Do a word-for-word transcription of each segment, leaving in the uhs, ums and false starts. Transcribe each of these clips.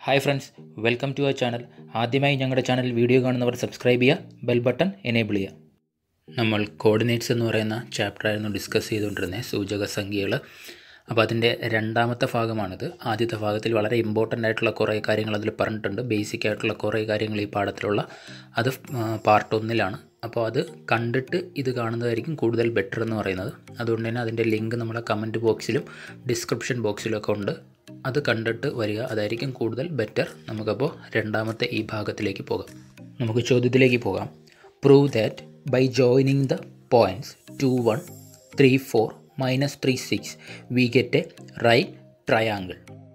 Hi friends, welcome to our channel. ആദ്യമായി ഞങ്ങളുടെ channel video കാണുന്നവർ സബ്സ്ക്രൈബ് ചെയ്യുക, ബെൽ ബട്ടൺ എനേബിൾ ചെയ്യുക. നമ്മൾ കോർഡിനേറ്റ്സ് എന്ന് പറയുന്ന ചാപ്റ്ററായിരുന്നു ഡിസ്കസ് ചെയ്തുകൊണ്ടിരുന്നത്, സൂചക സംഖ്യകൾ. അപ്പോൾ അതിൻ്റെ രണ്ടാമത്തെ ഭാഗമാണിത്. ആദ്യത്തെ ഭാഗത്തിൽ വളരെ ഇമ്പോർട്ടൻ്റ് ആയിട്ടുള്ള കുറേ കാര്യങ്ങൾ അതിൽ പറഞ്ഞിട്ടുണ്ട്. ബേസിക് ആയിട്ടുള്ള കുറേ കാര്യങ്ങൾ ഈ പാഠത്തിലുള്ള അത് പാർട്ട് ഒന്നിലാണ്. അപ്പോൾ അത് കണ്ടിട്ട് ഇത് കാണുന്നതായിരിക്കും കൂടുതൽ ബെറ്റർ എന്ന് പറയുന്നത്. അതുകൊണ്ട് തന്നെ അതിൻ്റെ ലിങ്ക് നമ്മളെ കമൻറ്റ് ബോക്സിലും ഡിസ്ക്രിപ്ഷൻ ബോക്സിലും ഒക്കെ ഉണ്ട്. അത് കണ്ടിട്ട് വരിക, അതായിരിക്കും കൂടുതൽ ബെറ്റർ. നമുക്കപ്പോൾ രണ്ടാമത്തെ ഈ ഭാഗത്തിലേക്ക് പോകാം. നമുക്ക് ചോദ്യത്തിലേക്ക് പോകാം. Prove that by joining the points two one three four minus three six we get a right triangle.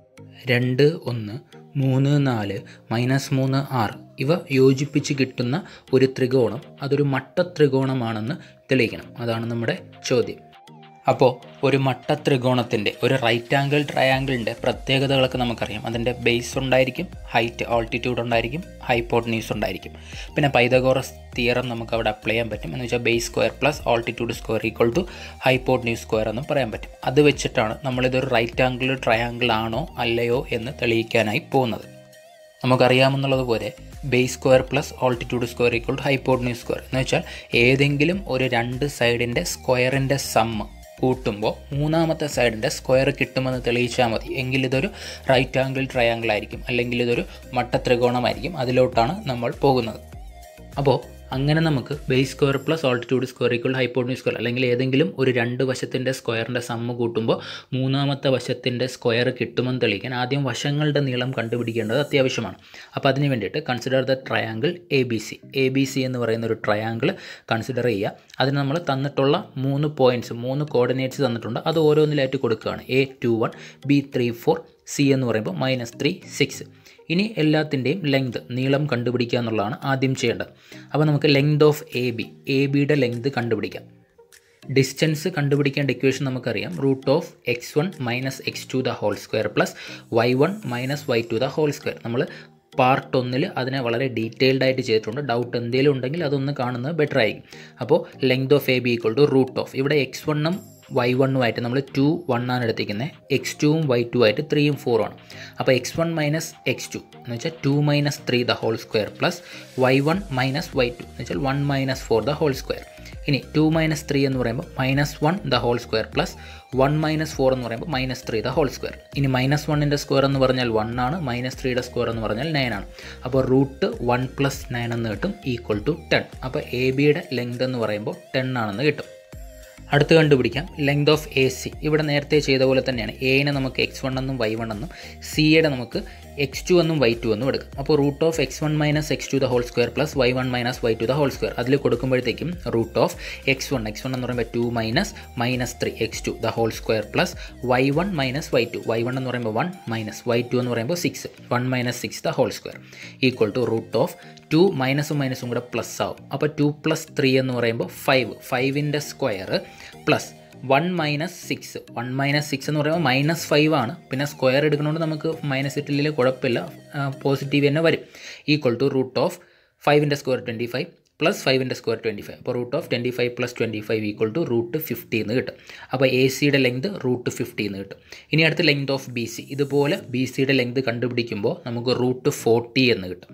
രണ്ട് ഒന്ന് മൂന്ന് നാല് മൈനസ് മൂന്ന് ആറ് ഇവ യോജിപ്പിച്ച് കിട്ടുന്ന ഒരു ത്രികോണം അതൊരു മട്ട ത്രികോണമാണെന്ന് തെളിയിക്കണം. അതാണ് നമ്മുടെ ചോദ്യം. അപ്പോൾ ഒരു മട്ട ത്രികോണത്തിൻ്റെ, ഒരു റൈറ്റ് ആംഗിൾ ട്രയാങ്കിളിൻ്റെ പ്രത്യേകതകളൊക്കെ നമുക്കറിയാം. അതിൻ്റെ ബേസ് ഉണ്ടായിരിക്കും, ഹൈറ്റ് ആൾട്ടിറ്റ്യൂഡ് ഉണ്ടായിരിക്കും, ഹൈപ്പോട്ടന്യൂസ് ഉണ്ടായിരിക്കും. പിന്നെ പൈതഗോറസ് തിയറം നമുക്ക് അവിടെ അപ്ലൈ ചെയ്യാൻ പറ്റും. എന്ന് വെച്ചാൽ base square plus altitude square equal to hypotenuse square എന്നും പറയാൻ പറ്റും. അത് വെച്ചിട്ടാണ് നമ്മളിതൊരു റൈറ്റ് ആംഗിൾ ട്രയാങ്കിൾ ആണോ അല്ലയോ എന്ന് തെളിയിക്കാനായി പോകുന്നത്. നമുക്കറിയാമെന്നുള്ളതുപോലെ base square plus altitude square equal to hypotenuse square എന്ന് വെച്ചാൽ ഏതെങ്കിലും ഒരു രണ്ട് സൈഡിൻ്റെ സ്ക്വയറിൻ്റെ സമ്മ് കൂട്ടുമ്പോൾ മൂന്നാമത്തെ സൈഡിൻ്റെ സ്ക്വയർ കിട്ടുമെന്ന് തെളിയിച്ചാൽ മതി. എങ്കിൽ ഇതൊരു റൈറ്റ് ആംഗിൾ ട്രയാങ്കിൾ ആയിരിക്കും, അല്ലെങ്കിൽ ഇതൊരു മട്ട ത്രികോണമായിരിക്കും. അതിലോട്ടാണ് നമ്മൾ പോകുന്നത്. അപ്പോൾ അങ്ങനെ നമുക്ക് base square plus altitude square equal hypotenuse square, അല്ലെങ്കിൽ ഏതെങ്കിലും ഒരു രണ്ട് വശത്തിൻ്റെ സ്ക്വയറിൻ്റെ സമ്മ് കൂട്ടുമ്പോൾ മൂന്നാമത്തെ വശത്തിൻ്റെ സ്ക്വയർ കിട്ടുമെന്ന് തെളിയിക്കാൻ ആദ്യം വശങ്ങളുടെ നീളം കണ്ടുപിടിക്കേണ്ടത് അത്യാവശ്യമാണ്. അപ്പോൾ അതിന് വേണ്ടിയിട്ട് consider the triangle A B C. A B C എന്ന് പറയുന്ന ഒരു ട്രയാങ്കിൾ കൺസിഡർ ചെയ്യുക. അതിന് നമ്മൾ തന്നിട്ടുള്ള മൂന്ന് പോയിൻറ്റ്സ്, മൂന്ന് കോർഡിനേറ്റ്സ് തന്നിട്ടുണ്ട്. അത് ഓരോന്നിലായിട്ട് കൊടുക്കുകയാണ്. A two one, B three four, C എന്ന് പറയുമ്പോൾ മൈനസ് ത്രീ സിക്സ്. ഇനി എല്ലാത്തിൻ്റെയും ലെങ്ത്, നീളം കണ്ടുപിടിക്കുക എന്നുള്ളതാണ് ആദ്യം ചെയ്യേണ്ടത്. അപ്പോൾ നമുക്ക് length of A B, A ബിയുടെ ലെങ്ത് കണ്ടുപിടിക്കാം. ഡിസ്റ്റൻസ് കണ്ടുപിടിക്കേണ്ട ഇക്വേഷൻ നമുക്കറിയാം. Root of X one minus X two the whole square plus Y one minus Y two the whole square. നമ്മൾ പാർട്ട് ഒന്നിൽ അതിനെ വളരെ ഡീറ്റെയിൽഡ് ആയിട്ട് ചെയ്തിട്ടുണ്ട്. ഡൗട്ട് എന്തെങ്കിലും ഉണ്ടെങ്കിൽ അതൊന്ന് കാണുന്നത് ബെറ്റർ ആയിരിക്കും. അപ്പോൾ length of A B equal to root of, ഇവിടെ എക്സ് വണ്ണും വൈ വണ്ണുമായിട്ട് നമ്മൾ ടു വൺ ആണ് എടുത്തിരിക്കുന്നത്. എക്സ് ടുവും വൈ ടു ആയിട്ട് ത്രീയും ഫോറും ആണ്. അപ്പോൾ X one minus X two എന്ന് വെച്ചാൽ two minus three the whole square plus Y one minus Y two എന്ന് വെച്ചാൽ one minus four the whole square. ഇനി ടു മൈനസ് ത്രീ എന്ന് പറയുമ്പോൾ minus one the whole square plus one minus four എന്ന് പറയുമ്പോൾ minus three the whole square. ഇനി minus വണ്ണിൻ്റെ square എന്ന് പറഞ്ഞാൽ വൺ ആണ്, മൈനസ് ത്രീയുടെ സ്ക്വയർ എന്ന് പറഞ്ഞാൽ നയൻ ആണ്. അപ്പോൾ റൂട്ട് വൺ പ്ലസ് നയൻ എന്ന് കിട്ടും, ഈക്വൽ ടു ടെൻ. അപ്പോൾ എ ബിയുടെ ലെങ്ത് എന്ന് പറയുമ്പോൾ ടെൻ ആണെന്ന് കിട്ടും. അടുത്ത് കണ്ടുപിടിക്കാം ലെങ്ത് ഓഫ് എ സി. ഇവിടെ നേരത്തെ ചെയ്ത പോലെ തന്നെയാണ്. എനെ നമുക്ക് എക്സ് വൺ എന്നും വൈ വൺ എന്നും സിയുടെ നമുക്ക് എക്സ് ടു എന്നും വൈ ടു എന്നും എടുക്കും. അപ്പോൾ root of X one minus X two the whole square plus Y one minus Y two the whole square. അതിൽ കൊടുക്കുമ്പോഴത്തേക്കും root of X one, X one എന്ന് പറയുമ്പോൾ two minus minus three X two the whole square plus Y one minus Y two, Y one എന്ന് പറയുമ്പോൾ one minus Y two എന്ന് പറയുമ്പോൾ six, one minus six the whole square equal to root of two മൈനസും മൈനസും കൂടെ plus ആവും. അപ്പോൾ two plus three എന്ന് പറയുമ്പോൾ ഫൈവ്, ഫൈവിൻ്റെ square plus one minus six, one minus six എന്ന് പറയുമ്പോൾ മൈനസ് ഫൈവ് ആണ്. പിന്നെ സ്ക്വയർ എടുക്കുന്നതുകൊണ്ട് നമുക്ക് മൈനസ് ഇട്ടില്ലെങ്കിൽ കുഴപ്പമില്ല, പോസിറ്റീവ് തന്നെ വരും. ഈക്വൽ ടു റൂട്ട് ഓഫ് ഫൈവിൻ്റെ സ്ക്വയർ ട്വൻറ്റി ഫൈവ് പ്ലസ് ഫൈവിൻ്റെ സ്ക്വയർ ട്വൻറ്റി ഫൈവ്. അപ്പോൾ root of twenty five plus twenty five equal to root fifty എന്ന് കിട്ടും. അപ്പോൾ എ സിയുടെ ലെങ്ത് റൂട്ട് ഫിഫ്റ്റി എന്ന് കിട്ടും. ഇനി അടുത്ത് ലെങ്ത് ഓഫ് ബി സി. ഇതുപോലെ ബി സിയുടെ ലെങ്ത് കണ്ടുപിടിക്കുമ്പോൾ നമുക്ക് റൂട്ട് ഫോർട്ടി എന്ന് കിട്ടും.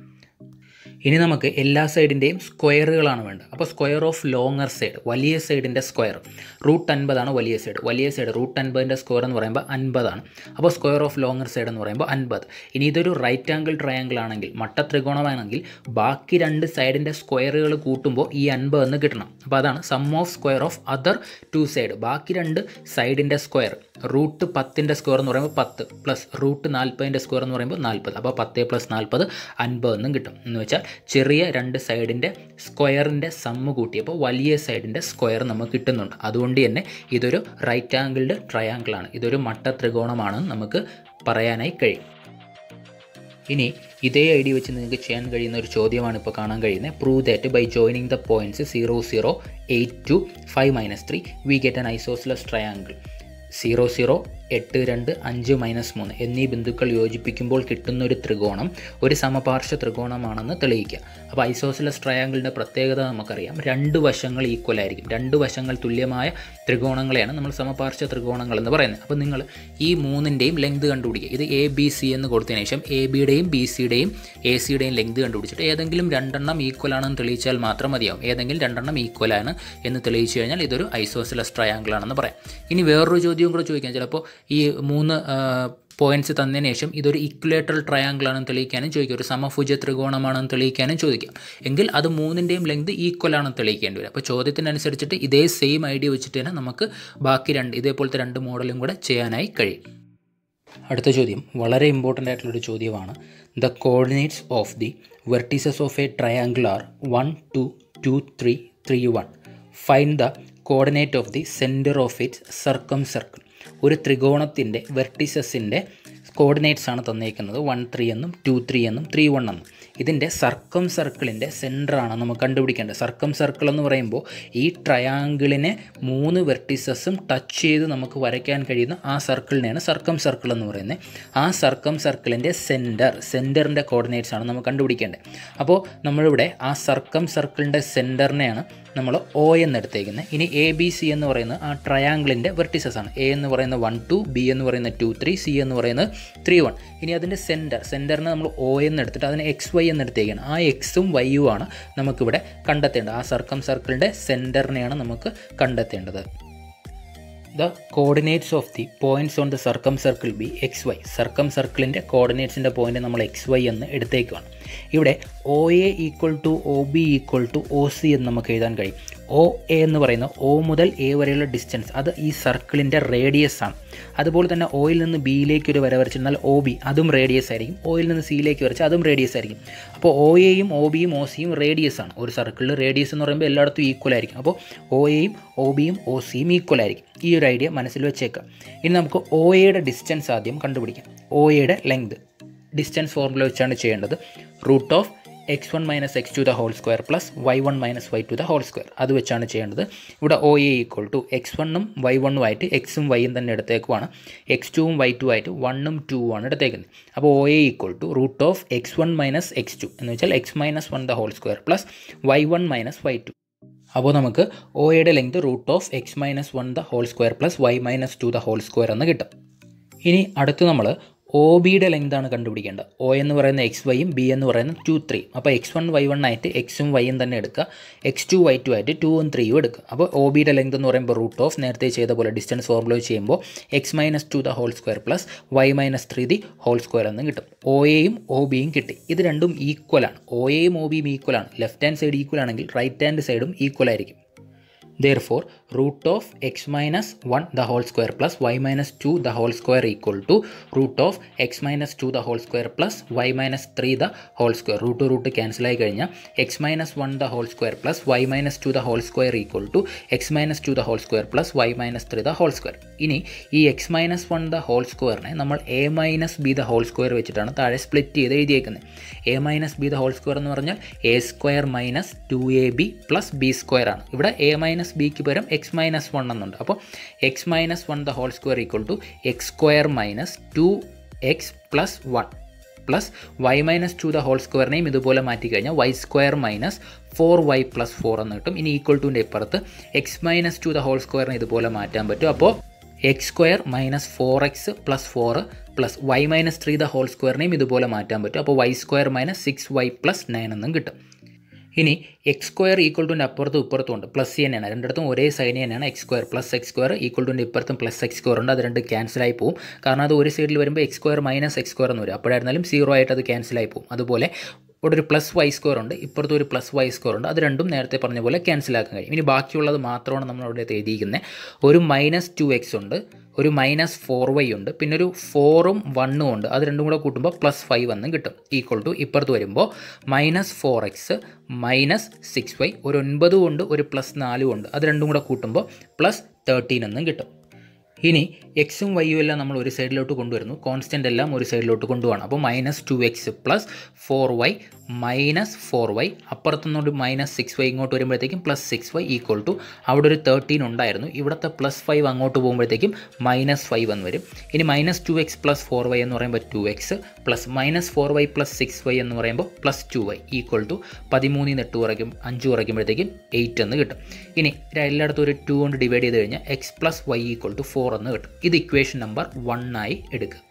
ഇനി നമുക്ക് എല്ലാ സൈഡിൻ്റെയും സ്ക്വയറുകളാണ് വേണ്ടത്. അപ്പോൾ സ്ക്വയർ ഓഫ് ലോങ്ങർ സൈഡ്, വലിയ സൈഡിൻ്റെ സ്ക്വയർ റൂട്ട് അൻപതാണ്. വലിയ സൈഡ് വലിയ സൈഡ് റൂട്ട് അൻപതിൻ്റെ സ്ക്വയർ എന്ന് പറയുമ്പോൾ അൻപതാണ്. അപ്പോൾ സ്ക്വയർ ഓഫ് ലോങ്ങർ സൈഡ് എന്ന് പറയുമ്പോൾ അൻപത്. ഇനി ഇതൊരു റൈറ്റ് ആംഗിൾ ട്രയാങ്കിൾ ആണെങ്കിൽ, മട്ട ത്രികോണമാണെങ്കിൽ ബാക്കി രണ്ട് സൈഡിൻ്റെ സ്ക്വയറുകൾ കൂട്ടുമ്പോൾ ഈ അൻപത് എന്ന് കിട്ടണം. അപ്പോൾ അതാണ് sum of square of other two side. ബാക്കി രണ്ട് സൈഡിൻ്റെ സ്ക്വയർ റൂട്ട് പത്തിൻ്റെ സ്ക്വയർ എന്ന് പറയുമ്പോൾ പത്ത് പ്ലസ് റൂട്ട് നാൽപ്പതിൻ്റെ സ്ക്വയർ എന്ന് പറയുമ്പോൾ നാൽപ്പത്. അപ്പോൾ പത്ത് പ്ലസ് നാൽപ്പത് അൻപത് എന്നും കിട്ടും. എന്ന് വെച്ചാൽ ചെറിയ രണ്ട് സൈഡിൻ്റെ സ്ക്വയറിൻ്റെ സമ്മ് കൂട്ടിയപ്പോൾ വലിയ സൈഡിൻ്റെ സ്ക്വയർ നമുക്ക് കിട്ടുന്നുണ്ട്. അതുകൊണ്ട് തന്നെ ഇതൊരു റൈറ്റ് ആംഗിൾഡ് ട്രയാങ്കിളാണ്, ഇതൊരു മട്ട ത്രികോണമാണെന്ന് നമുക്ക് പറയാനായി കഴിയും. ഇനി ഇതേ ഐഡിയ വെച്ച് നിങ്ങൾക്ക് ചെയ്യാൻ കഴിയുന്ന ഒരു ചോദ്യമാണ് ഇപ്പോൾ കാണാൻ കഴിയുന്നത്. Prove that by joining the points zero zero eight two five minus three we get an isosceles triangle. Zero zero എട്ട് രണ്ട് അഞ്ച് മൈനസ് മൂന്ന് എന്നീ ബിന്ദുക്കൾ യോജിപ്പിക്കുമ്പോൾ കിട്ടുന്ന ഒരു ത്രികോണം ഒരു സമപാർശ്വ ത്രികോണമാണെന്ന് തെളിയിക്കുക. അപ്പോൾ ഐസോസിലസ് ട്രയാങ്കിളിൻ്റെ പ്രത്യേകത നമുക്കറിയാം, രണ്ട് വശങ്ങൾ ഈക്വൽ ആയിരിക്കും. രണ്ട് വശങ്ങൾ തുല്യമായ ത്രികോണങ്ങളെയാണ് നമ്മൾ സമപാർശ്വ ത്രികോണങ്ങൾ എന്ന് പറയുന്നത്. അപ്പോൾ നിങ്ങൾ ഈ മൂന്നിൻ്റെയും ലെങ്ത് കണ്ടുപിടിക്കുക. ഇത് എ ബി സി എന്ന് കൊടുത്തതിന് ശേഷം എ ബിയുടെയും ബി സിയുടെയും എ സിയുടെയും ലെങ്ത് കണ്ടുപിടിച്ചിട്ട് ഏതെങ്കിലും രണ്ടെണ്ണം ഈക്വൽ ആണെന്ന് തെളിയിച്ചാൽ മാത്രം മതിയാവും. ഏതെങ്കിലും രണ്ടെണ്ണം ഈക്വൽ ആണ് എന്ന് തെളിയിച്ചു കഴിഞ്ഞാൽ ഇതൊരു ഐസോസിലസ് ട്രയാങ്കിൾ ആണെന്ന് പറയാം. ഇനി വേറൊരു ചോദ്യവും കൂടെ ചോദിക്കാം. ചിലപ്പോൾ ഈ മൂന്ന് പോയിൻറ്റ്സ് തന്നതിന് ശേഷം ഇതൊരു ഇക്വലേറ്ററൽ ട്രയാങ്കിൾ ആണെന്ന് തെളിയിക്കാനും ചോദിക്കും. ഒരു സമഭുജ ത്രികോണമാണെന്ന് തെളിയിക്കാനും ചോദിക്കാം. എങ്കിൽ അത് മൂന്നിൻ്റെയും ലെങ്ത് ഈക്വൽ ആണെന്ന് തെളിയിക്കേണ്ടി വരും. അപ്പോൾ ചോദ്യത്തിനനുസരിച്ചിട്ട് ഇതേ സെയിം ഐഡിയ വെച്ചിട്ട് തന്നെ നമുക്ക് ബാക്കി രണ്ട് ഇതേപോലത്തെ രണ്ട് മോഡലും കൂടെ ചെയ്യാനായി കഴിയും. അടുത്ത ചോദ്യം വളരെ ഇമ്പോർട്ടൻ്റ് ആയിട്ടുള്ളൊരു ചോദ്യമാണ്. The coordinates of the vertices of a triangle are one two two three three one. Find the coordinate of the centre of its circumcircle. ഒരു ത്രികോണത്തിൻ്റെ വെർട്ടിസസിൻ്റെ കോർഡിനേറ്റ്സ് ആണ് തന്നിരിക്കുന്നത്. വൺ ത്രീ എന്നും ടു ത്രീ എന്നും three one എന്നും. ഇതിൻ്റെ സർക്കം സർക്കിളിൻ്റെ സെൻറ്ററാണ് നമുക്ക് കണ്ടുപിടിക്കേണ്ടത്. സർക്കം സർക്കിൾ എന്ന് പറയുമ്പോൾ ഈ ട്രയാങ്കിളിനെ മൂന്ന് വെർട്ടിസസും ടച്ച് ചെയ്ത് നമുക്ക് വരയ്ക്കാൻ കഴിയുന്ന ആ സർക്കിളിനെയാണ് സർക്കം സർക്കിൾ എന്ന് പറയുന്നത്. ആ സർക്കം സർക്കിളിൻ്റെ സെൻറ്റർ സെൻറ്ററിൻ്റെ കോർഡിനേറ്റ്സ് ആണ് നമുക്ക് കണ്ടുപിടിക്കേണ്ടത്. അപ്പോൾ നമ്മളിവിടെ ആ സർക്കം സർക്കിളിൻ്റെ സെൻറ്ററിനെയാണ് നമ്മൾ ഒ എന്നെടുത്തേക്കുന്നത്. ഇനി എ ബി സി എന്ന് പറയുന്നത് ആ ട്രയാങ്കിളിൻ്റെ വെർട്ടിസസ് ആണ്. എ എന്ന് പറയുന്നത് വൺ ടു, ബി എന്ന് പറയുന്നത് ടു ത്രീ, സി എന്ന് പറയുന്നത് ത്രീ വൺ. ഇനി അതിൻ്റെ സെൻറ്റർ സെൻറ്ററിനെ നമ്മൾ ഒ എന്നെടുത്തിട്ട് അതിന് എക്സ് വൈ എന്നെടുത്തേക്കാണ്. ആ എക്സും വൈയും ആണ് നമുക്കിവിടെ കണ്ടെത്തേണ്ടത്. ആ സർക്കം സർക്കിളിൻ്റെ സെൻറ്ററിനെയാണ് നമുക്ക് കണ്ടെത്തേണ്ടത്. The coordinates of the points on the circumcircle be x y. Circum സർക്കിളിൻ്റെ കോർഡിനേറ്റ്സിൻ്റെ പോയിൻ്റ് നമ്മൾ എക്സ് വൈ എന്ന് എടുത്തേക്കുവാണ്. ഇവിടെ O A equal to O B equal to O C എന്ന് നമുക്ക് എഴുതാൻ കഴിയും. ഒ എ എന്ന് പറയുന്ന ഒ മുതൽ എ വരെയുള്ള ഡിസ്റ്റൻസ് അത് ഈ സർക്കിളിൻ്റെ റേഡിയസ് ആണ്. അതുപോലെ തന്നെ ഒയിൽ നിന്ന് ബിയിലേക്ക് ഒരു വര വരച്ചിരുന്നാൽ ഒ ബി അതും റേഡിയസ് ആയിരിക്കും. ഒയിൽ നിന്ന് സിയിലേക്ക് വരച്ചാൽ അതും റേഡിയസ് ആയിരിക്കും. അപ്പോൾ ഒ എയും ഒ ബിയും ഒ സിയും റേഡിയസ് ആണ്. ഒരു സർക്കിളിൽ റേഡിയസ് എന്ന് പറയുമ്പോൾ എല്ലായിടത്തും ഈക്വൽ ആയിരിക്കും. അപ്പോൾ ഒ എയും ഒ ബിയും ഒ സിയും ഈക്വൽ ആയിരിക്കും. ഈ ഒരു ഐഡിയ മനസ്സിൽ വെച്ചേക്കാം. ഇനി നമുക്ക് ഒ എയുടെ ഡിസ്റ്റൻസ് ആദ്യം കണ്ടുപിടിക്കാം. ഒ എയുടെ ലെങ്ത് ഡിസ്റ്റൻസ് ഫോർമുല വെച്ചാണ് ചെയ്യേണ്ടത്. Root of X one minus X two the whole square plus Y one minus Y two the whole square. അത് വെച്ചാണ് ചെയ്യേണ്ടത്. ഇവിടെ O A equal to x വണ്ണും വൈ വണ്ണും ആയിട്ട് എക്സും വൈയും തന്നെ എടുത്തേക്കുവാണ്. എക്സ് ടുവും വൈ ടു ആയിട്ട് വണ്ണും ടു ആണ് എടുത്തേക്കുന്നത്. അപ്പോൾ O A equal to root of X one minus X two എന്ന് വെച്ചാൽ x minus one the whole square plus Y one minus Y two. അപ്പോൾ നമുക്ക് ഒ എയുടെ length root of x minus one the whole square plus y minus two the whole square എന്ന് കിട്ടും. ഇനി അടുത്ത് നമ്മൾ ഒ ബിയുടെ ലെങ്താണ് കണ്ടുപിടിക്കേണ്ടത്. ഒ എന്ന് പറയുന്ന എക്സ് വൈയും ബി എന്ന് പറയുന്ന ടു ത്രീ. അപ്പോൾ എക്സ് വൺ വൈ വൺ ആയിട്ട് എക്സും വൈയും തന്നെ എടുക്കുക. എക്സ് ടു വൈ ടു ആയിട്ട് ടൂവും ത്രീയും എടുക്കുക. അപ്പോൾ ഒ ബിയുടെ ലെങ്ത് എന്ന് പറയുമ്പോൾ റൂട്ട് ഓഫ് നേരത്തെ ചെയ്ത പോലെ ഡിസ്റ്റൻസ് ഫോർമുല ചെയ്യുമ്പോൾ x minus two the whole square plus y minus three the whole square എന്ന് കിട്ടും. ഒ എയും ഒ ബിയും കിട്ടി. ഇത് രണ്ടും ഈക്വലാണ്. ഒ എയും ഒ ബിയും ഈക്വലാണ്. ലെഫ്റ്റ് ഹാൻഡ് സൈഡ് ഈക്വൽ ആണെങ്കിൽ റൈറ്റ് ഹാൻഡ് സൈഡും ഈക്വൽ ആയിരിക്കും. Therefore, root of x minus one the whole square plus y minus two the whole square equal to root of x minus two the whole square plus y minus three the whole square. Root to root cancel ആയി കഴിഞ്ഞാൽ x minus one the whole square plus y minus two the whole square equal to x minus two the whole square plus y minus three the whole square. ഇനി ഈ x minus one the whole squareനെ നമ്മൾ a minus b the whole square വെച്ചിട്ടാണ് താഴെ split ചെയ്ത് എഴുതിയേക്കുന്നത്. a minus b the whole square എന്ന് പറഞ്ഞാൽ a square minus two a b plus b square ആണ്. ഇവിടെ a minus ബിക്ക് പകരം എക്സ് മൈനസ് വൺ എന്നുണ്ട്. അപ്പോൾ x minus one the whole square equal to x square minus two x plus one plus y minus two the whole സ്ക്വയറിനെയും ഇതുപോലെ മാറ്റി കഴിഞ്ഞാൽ y square minus four y plus four എന്ന് കിട്ടും. ഇനി equal ടുവിൻ്റെ ഇപ്പുറത്ത് x minus two the whole സ്ക്വയറിനെ ഇതുപോലെ മാറ്റാൻ പറ്റും. അപ്പോൾ x square minus four x plus four plus y minus three the whole സ്ക്വയറിനെയും ഇതുപോലെ മാറ്റാൻ പറ്റും. അപ്പോൾ Y square minus six y plus nine എന്നും കിട്ടും. ഇനി എക്സ് സ്ക്വയർ ഈക്വൽ ടുൻ്റെ അപ്പുറത്തും ഇപ്പുറത്തും ഉണ്ട്. പ്ലസ് സി തന്നെയാണ്. രണ്ടിടത്തും ഒരേ സൈൻ തന്നെയാണ്. X square plus x square equal ടുൻ്റെ ഇപ്പുറത്തും പ്ലസ് എക്സ് സ്ക്വയർ ഉണ്ട്. അത് രണ്ട് ക്യാൻസലായി പോകും. കാരണം അത് ഒരു സൈഡിൽ വരുമ്പോൾ x square minus x square എന്ന് വരും. അപ്പോഴായിരുന്നാലും സീറോ ആയിട്ട് അത് ക്യാൻസലായി പോകും. അതുപോലെ ഇവിടെ ഒരു പ്ലസ് വൈ സ്ക്വയർ ഉണ്ട്, ഇപ്പുറത്ത് ഒരു പ്ലസ് വൈ സ്ക്വയർ ഉണ്ട്. അത് രണ്ടും നേരത്തെ പറഞ്ഞ പോലെ ക്യാൻസലാക്കാൻ കഴിയും. ഇനി ബാക്കിയുള്ളത് മാത്രമാണ് നമ്മൾ അവിടെ എഴുതിയിരിക്കുന്നത്. ഒരു മൈനസ് ടു എക്സ് ഉണ്ട്, ഒരു മൈനസ് ഫോർ വൈ ഉണ്ട്, പിന്നെ ഒരു ഫോറും വണ്ണും ഉണ്ട്. അത് രണ്ടും കൂടെ കൂട്ടുമ്പോൾ പ്ലസ് ഫൈവ് എന്നും കിട്ടും. ഈക്വൽ ടു ഇപ്പുറത്ത് വരുമ്പോൾ minus four x minus six y, ഒരു ഒൻപതും ഉണ്ട്, ഒരു പ്ലസ് നാലും ഉണ്ട്. അത് രണ്ടും കൂടെ കൂട്ടുമ്പോൾ പ്ലസ് തേർട്ടീൻ എന്നും കിട്ടും. ഇനി എക്സും വൈയും എല്ലാം നമ്മൾ ഒരു സൈഡിലോട്ട് കൊണ്ടുവരുന്നു, കോൺസ്റ്റൻ്റ് എല്ലാം ഒരു സൈഡിലോട്ട് കൊണ്ടുപോകണം. അപ്പോൾ minus two x plus four y minus four y അപ്പുറത്തുനിന്നോട്ട് മൈനസ് സിക്സ് വൈ ഇങ്ങോട്ട് വരുമ്പോഴത്തേക്കും plus six y equal to അവിടെ ഒരു തേർട്ടീൻ ഉണ്ടായിരുന്നു, ഇവിടുത്തെ പ്ലസ് ഫൈവ് അങ്ങോട്ട് പോകുമ്പോഴത്തേക്കും മൈനസ് ഫൈവ് എന്ന് വരും. ഇനി minus two x plus four y എന്ന് പറയുമ്പോൾ two x plus minus four y plus six y എന്ന് പറയുമ്പോൾ plus two y equal to പതിമൂന്നിൽ നിന്ന് എട്ട് കുറയ്ക്കും അഞ്ച് കുറയ്ക്കുമ്പോഴത്തേക്കും എയ്റ്റ് എന്ന് കിട്ടും. ഇനി എല്ലായിടത്തും ഒരു ടു കൊണ്ട് ഡിവൈഡ് ചെയ്ത് കഴിഞ്ഞാൽ x plus y equal to four എന്ന് കിട്ടും. ഇത് ഇക്വേഷൻ നമ്പർ വൺ ആയി എടുക്കുക.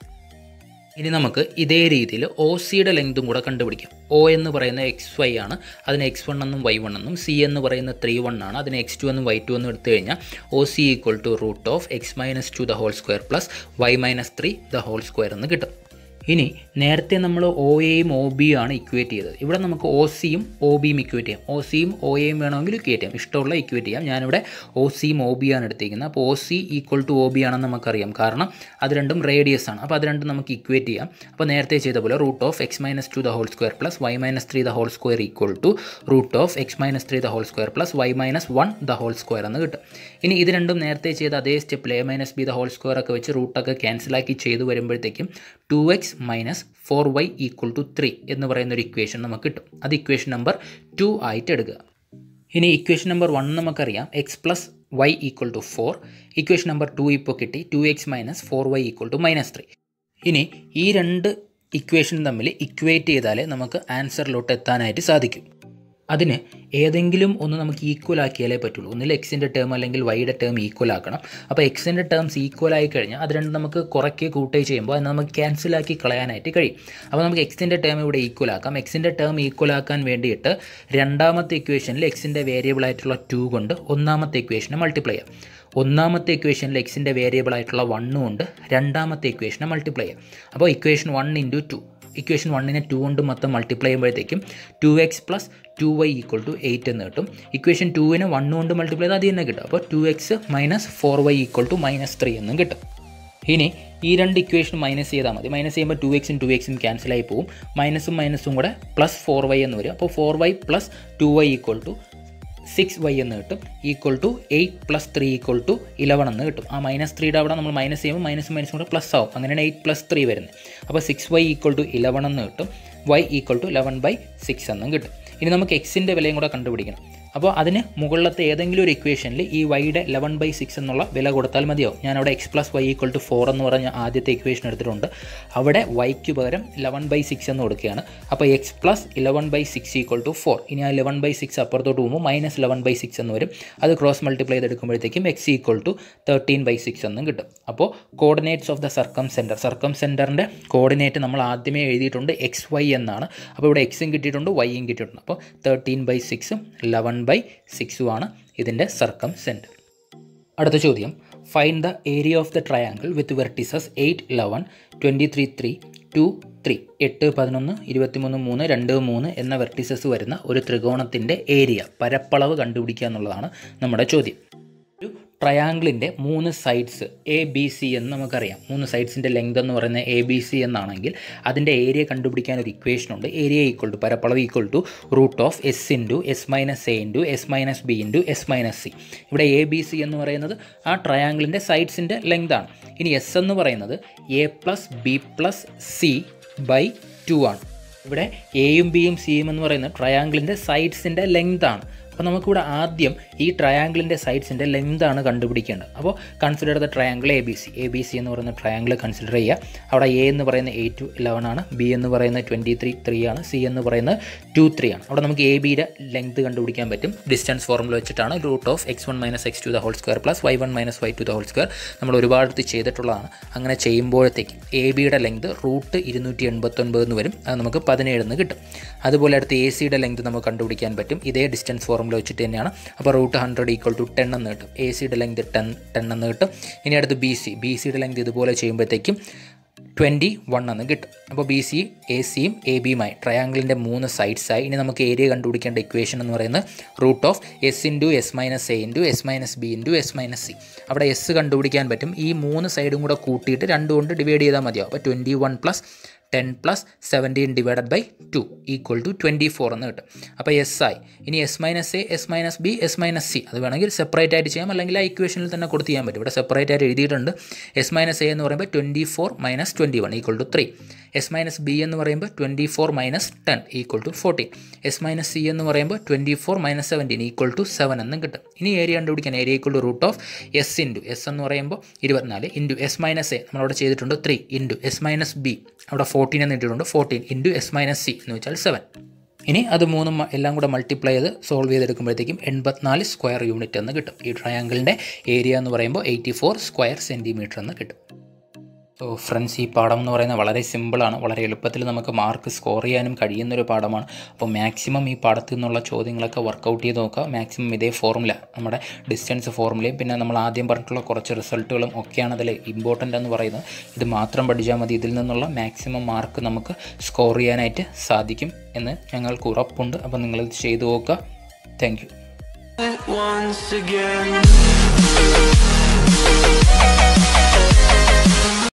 ഇനി നമുക്ക് ഇതേ രീതിയിൽ ഒ സിയുടെ ലെങ്തും കൂടെ കണ്ടുപിടിക്കാം. ഒ എന്ന് പറയുന്ന എക്സ് വൈ ആണ്, അതിന് എക്സ് വൺ എന്നും വൈ വൺ എന്നും, സി എന്ന് പറയുന്ന ത്രീ വൺ ആണ്, അതിന് എക്സ് ടു എന്നും വൈ ടു എന്നും എടുത്തു കഴിഞ്ഞാൽ O C equal to root of x minus two the whole square plus y minus three the whole square എന്ന് കിട്ടും. ഇനി നേരത്തെ നമ്മൾ ഒ എയും ഒ ബിയും ആണ് ഇക്വേറ്റ് ചെയ്തത്. ഇവിടെ നമുക്ക് ഒ സിയും ഒ ബിയും ഇക്വേറ്റ് ചെയ്യാം. ഒ സിയും ഒ എയും വേണമെങ്കിൽ ഇക്വേറ്റ് ചെയ്യാം, ഇഷ്ടമുള്ള ഇക്വേറ്റ് ചെയ്യാം. ഞാനിവിടെ ഒ സിയും ഒ ബി ആണ് എടുത്തിരിക്കുന്നത്. അപ്പോൾ O C equal to O B ആണെന്ന് നമുക്കറിയാം, കാരണം അത് രണ്ടും റേഡിയസ് ആണ്. അപ്പോൾ അത് രണ്ടും നമുക്ക് ഇക്വേറ്റ് ചെയ്യാം. അപ്പോൾ നേരത്തെ ചെയ്ത പോലെ root of x minus two the whole square plus y minus three the whole square equal to root of x minus three the whole square plus y minus one the whole square എന്ന് കിട്ടും. ഇനി ഇത് രണ്ടും നേരത്തെ ചെയ്ത അതേ സ്റ്റെപ്പിൽ a minus b the whole square ഒക്കെ വെച്ച് റൂട്ടൊക്കെ ക്യാൻസലാക്കി ചെയ്ത് വരുമ്പോഴത്തേക്കും two x minus four y equal to three എന്ന് പറയുന്ന ഒരു ഇക്വേഷൻ നമുക്ക് കിട്ടും. അത് ഇക്വേഷൻ നമ്പർ ടു ആയിട്ട് എടുക്കുക. ഇനി ഇക്വേഷൻ നമ്പർ വൺ നമുക്കറിയാം, x plus y equal to four. Equation number two ഇപ്പോൾ കിട്ടി, two x minus four y equal to minus three. ഇനി ഈ രണ്ട് ഇക്വേഷൻ തമ്മിൽ ഇക്വേറ്റ് ചെയ്താലേ നമുക്ക് ആൻസറിലോട്ട് എത്താനായിട്ട് സാധിക്കും. അതിന് ഏതെങ്കിലും ഒന്ന് നമുക്ക് ഈക്വൽ ആക്കിയാലേ പറ്റുള്ളൂ. ഒന്നിൽ എക്സിൻ്റെ ടേം അല്ലെങ്കിൽ വൈയുടെ ടേം ഈക്വൽ ആക്കണം. അപ്പോൾ എക്സിൻ്റെ ടേംസ് ഈക്വൽ ആയി കഴിഞ്ഞാൽ അത് രണ്ട് നമുക്ക് കുറയ്ക്കുകയോ കൂട്ടുകയോ ചെയ്യുമ്പോൾ അത് നമുക്ക് ക്യാൻസലാക്കി കളയാനായിട്ട് കഴിയും. അപ്പോൾ നമുക്ക് എക്സിൻ്റെ ടേം ഇവിടെ ഈക്വൽ ആക്കാം. എക്സിൻ്റെ ടേം ഈക്വൽ ആക്കാൻ വേണ്ടിയിട്ട് രണ്ടാമത്തെ ഇക്വേഷനിൽ എക്സിൻ്റെ വേരിയബിൾ ആയിട്ടുള്ള ടു കൊണ്ട് ഒന്നാമത്തെ ഇക്വേഷനെ മൾട്ടിപ്ലൈ ചെയ്യാം. ഒന്നാമത്തെ ഇക്വേഷനിൽ എക്സിൻ്റെ വേരിയബിൾ ആയിട്ടുള്ള വണ്ണും കൊണ്ട് രണ്ടാമത്തെ ഇക്വേഷനെ മൾട്ടിപ്ലൈ ചെയ്യാം. അപ്പോൾ equation one into two, equation വണ്ണിനെ ടു കൊണ്ട് മൊത്തം മൾട്ടിപ്ലൈ ചെയ്യുമ്പോഴത്തേക്കും two x plus two y equal to eight എന്ന് കിട്ടും. ഇക്വേഷൻ ടുവിനെ വൺ കൊണ്ട് മൾട്ടിപ്ലൈ ചെയ്താൽ അത് തന്നെ കിട്ടും. അപ്പോൾ two x minus four y equal to minus three എന്നും കിട്ടും. ഇനി ഈ രണ്ട് ഇക്വേഷൻ മൈനസ് ചെയ്താൽ മതി. മൈനസ് ചെയ്യുമ്പോൾ ടു എക്സും ടു എക്സും ക്യാൻസലായി പോകും. മൈനസും മൈനസും കൂടെ പ്ലസ് ഫോർ വൈ എന്ന് വരും. അപ്പോൾ four y plus two y equal to six y എന്ന് കിട്ടും. Equal to eight plus three equal to eleven എന്ന് കിട്ടും. ആ മൈനസ് ത്രീയുടെ അവിടെ നമ്മൾ മൈനസ് ചെയ്യുമ്പോൾ മൈനസും മൈനസും കൂടെ പ്ലസ് ആവും. അങ്ങനെയാണ് എയ്റ്റ് പ്ലസ് ത്രീ വരുന്നത്. അപ്പോൾ six y equal to eleven എന്ന് കിട്ടും. Y equal to eleven by six എന്നും കിട്ടും. ഇനി നമുക്ക് എക്സിൻ്റെ വിലയും കൂടെ കണ്ടുപിടിക്കണം. അപ്പോൾ അതിന് മുകളിലത്തെ ഏതെങ്കിലും ഒരു ഇക്വേഷനിൽ ഈ വൈയുടെ ലെവൻ ബൈ സിക്സ് എന്നുള്ള വില കൊടുത്താൽ മതിയാവും. ഞാനവിടെ x plus y equal to four എന്ന് പറഞ്ഞ ആദ്യത്തെ ഇക്വേഷൻ എടുത്തിട്ടുണ്ട്. അവിടെ വൈക്ക് പകരം ലെവൻ ബൈ സിക്സ് എന്ന് കൊടുക്കുകയാണ്. അപ്പോൾ x plus eleven by six equal to four. ഇനി ആ ലെവൻ ബൈ സിക്സ് അപ്പുറത്തോട്ട് പോകുമ്പോൾ മൈനസ് ലെവൻ ബൈ സിക്സ് എന്ന് വരും. അത് ക്രോസ് മൾട്ടിപ്ലൈ ചെയ്തെടുക്കുമ്പോഴത്തേക്കും x equal to thirteen by six എന്നും കിട്ടും. അപ്പോൾ coordinates of the circumcentre, സർക്കം സെൻറ്ററിൻ്റെ കോർഡിനേറ്റ് നമ്മൾ ആദ്യമേ എഴുതിയിട്ടുണ്ട് എക്സ് വൈ എന്നാണ്. അപ്പോൾ ഇവിടെ എക്സും കിട്ടിയിട്ടുണ്ട് വൈയും കിട്ടിയിട്ടുണ്ട്. അപ്പോൾ തേർട്ടീൻ ബൈ സിക്സും ലെവൻ ബൈ സിക്സും ആണ് ഇതിൻ്റെ സർക്കം സെൻറ്റർ. അടുത്ത ചോദ്യം, find the area of the triangle with vertices eight eleven twenty three three two three. എട്ട് പതിനൊന്ന് ഇരുപത്തിമൂന്ന് മൂന്ന് രണ്ട് മൂന്ന് എന്ന വെർട്ടിസസ് വരുന്ന ഒരു ത്രികോണത്തിൻ്റെ ഏരിയ, പരപ്പളവ് കണ്ടുപിടിക്കുക എന്നുള്ളതാണ് നമ്മുടെ ചോദ്യം. ഒരു ട്രയാങ്കിളിൻ്റെ മൂന്ന് സൈഡ്സ് എ ബി സി എന്ന് നമുക്കറിയാം. മൂന്ന് സൈഡ്സിൻ്റെ ലെങ്ത് എന്ന് പറയുന്നത് എ ബി സി എന്നാണെങ്കിൽ അതിൻ്റെ ഏരിയ കണ്ടുപിടിക്കാൻ ഒരു ഇക്വേഷൻ ഉണ്ട്. ഏരിയ ഈക്വൽ ടു പരപ്പളവ് equal to root of S into S minus a into S minus b into S minus c. ഇവിടെ എ ബി സി എന്ന് പറയുന്നത് ആ ട്രയാങ്കിളിൻ്റെ സൈഡ്സിൻ്റെ ലെങ്താണ്. ഇനി എസ് എന്ന് പറയുന്നത് a plus b plus c by two ആണ്. ഇവിടെ എയും ബിയും സിയും എന്ന് പറയുന്നത് ട്രയാങ്കിളിൻ്റെ സൈഡ്സിൻ്റെ ലെങ്താണ്. അപ്പോൾ നമുക്കിവിടെ ആദ്യം ഈ ട്രയാങ്കിളിൻ്റെ സൈഡ്സിൻ്റെ ലെങ്താണ് കണ്ടുപിടിക്കേണ്ടത്. അപ്പോൾ consider the triangle A B C. A B C എന്ന് പറയുന്ന ട്രയാങ്കിൾ കൺസിഡർ ചെയ്യുക. അവിടെ എ എന്ന് പറയുന്നത് എയ്റ്റ് ടു ഇലവൻ ആണ്, ബി എന്ന് പറയുന്നത് ട്വൻറ്റി ത്രീ ത്രീ ആണ്, സി എന്ന് പറയുന്നത് ടു ത്രീ ആണ്. അവിടെ നമുക്ക് എ ബിയുടെ ലെങ്ത് കണ്ടുപിടിക്കാൻ പറ്റും. ഡിസ്റ്റൻസ് ഫോർമുല വെച്ചിട്ടാണ് root of X one minus X two the whole square plus Y one minus Y two the whole square. നമ്മൾ ഒരുപാട് ചെയ്തിട്ടുള്ളതാണ്. അങ്ങനെ ചെയ്യുമ്പോഴത്തേക്ക് എ ബിയുടെ ലെങ്ത് റൂട്ട് ഇരുന്നൂറ്റി എൺപത്തൊൻപത് എന്ന് വരും. അത് നമുക്ക് പതിനേഴ് എന്ന് കിട്ടും. അതുപോലെ അടുത്ത് എ സിയുടെ ലെങ്ത് നമുക്ക് കണ്ടുപിടിക്കാൻ പറ്റും. ഇതേ ഡിസ്റ്റൻസ് ഫോർമുല വെച്ചിട്ട് തന്നെയാണ്. അപ്പോൾ root hundred equal to ten എന്ന് കിട്ടും. എ സിയുടെ ലെങ്ത് ടെൻ ടെൻ എന്ന് കിട്ടും. ഇനി അടുത്ത് ബി സി ബി സിയുടെ ലെങ്ത് ഇതുപോലെ ചെയ്യുമ്പോഴത്തേക്കും ട്വൻറ്റി വൺ എന്ന് കിട്ടും. അപ്പോൾ ബി സി എ സിയും എ ബിയുമായി ട്രയാങ്കിളിൻ്റെ മൂന്ന് സൈഡ്സായി. ഇനി നമുക്ക് ഏരിയ കണ്ടുപിടിക്കേണ്ട ഇക്വേഷൻ എന്ന് പറയുന്നത് root of S into S minus a into S minus b into S minus c. അവിടെ എസ് കണ്ടുപിടിക്കാൻ പറ്റും. ഈ മൂന്ന് സൈഡും കൂടെ കൂട്ടിയിട്ട് രണ്ട് കൊണ്ട് ഡിവൈഡ് ചെയ്താൽ മതിയാവും. അപ്പോൾ twenty one plus ten plus seventeen divided by two equal to twenty four എന്ന് കിട്ടും. അപ്പോൾ എസ് ആയി. ഇനി s minus a, s minus b, s minus c അത് വേണമെങ്കിൽ സെപ്പറേറ്റ് ആയിട്ട് ചെയ്യാം, അല്ലെങ്കിൽ ആ ഇക്വേഷനിൽ തന്നെ കൊടുത്ത് ചെയ്യാൻ പറ്റും. ഇവിടെ സെപ്പറേറ്റ് ആയിട്ട് എഴുതിയിട്ടുണ്ട്. എസ് മൈനസ് എ എന്ന് പറയുമ്പോൾ twenty four minus twenty one equal to three. S minus B എന്ന് പറയുമ്പോൾ twenty four minus ten equal to fourteen. S minus C എന്ന് പറയുമ്പോൾ twenty four minus seventeen equal to seven എന്നും കിട്ടും. ഇനി area കണ്ടുപിടിക്കാൻ area equal to root of S into S എന്ന് പറയുമ്പോൾ ഇരുപത്തിനാല് ഇൻറ്റു എസ് മൈനസ് എ നമ്മളവിടെ ചെയ്തിട്ടുണ്ട് three into S minus B അവിടെ ഫോർട്ടീൻ എന്ന് ഇട്ടിട്ടുണ്ട് fourteen into S minus C എന്ന് വെച്ചാൽ സെവൻ. ഇനി അത് മൂന്നും എല്ലാം കൂടെ മൾട്ടിപ്ലൈ ചെയ്ത് സോൾവ് ചെയ്തെടുക്കുമ്പോഴത്തേക്കും എൺപത്തിനാല് സ്ക്വയർ യൂണിറ്റ് എന്ന് കിട്ടും. ഈ ട്രയാങ്കിളിൻ്റെ ഏരിയ എന്ന് പറയുമ്പോൾ എയ്റ്റി ഫോർ സ്ക്വയർ സെൻറ്റിമീറ്റർ എന്ന് കിട്ടും. സോ ഫ്രണ്ട്സ്, ഈ പാഠം എന്ന് പറയുന്നത് വളരെ സിമ്പിളാണ്. വളരെ എളുപ്പത്തിൽ നമുക്ക് മാർക്ക് സ്കോർ ചെയ്യാനും കഴിയുന്നൊരു പാഠമാണ്. അപ്പോൾ മാക്സിമം ഈ പാഠത്തിൽ നിന്നുള്ള ചോദ്യങ്ങളൊക്കെ വർക്കൗട്ട് ചെയ്ത് നോക്കുക. മാക്സിമം ഇതേ ഫോർമുല, നമ്മുടെ ഡിസ്റ്റൻസ് ഫോർമുലയും പിന്നെ നമ്മൾ ആദ്യം പറഞ്ഞിട്ടുള്ള കുറച്ച് റിസൾട്ടുകളും ഒക്കെയാണ് അതിൽ ഇമ്പോർട്ടൻ്റ് എന്ന് പറയുന്നത്. ഇത് മാത്രം പഠിച്ചാൽ മതി. ഇതിൽ നിന്നുള്ള മാക്സിമം മാർക്ക് നമുക്ക് സ്കോർ ചെയ്യാനായിട്ട് സാധിക്കും എന്ന് ഞങ്ങൾക്ക് ഉറപ്പുണ്ട്. അപ്പോൾ നിങ്ങളിത് ചെയ്തു നോക്കുക. Thank U.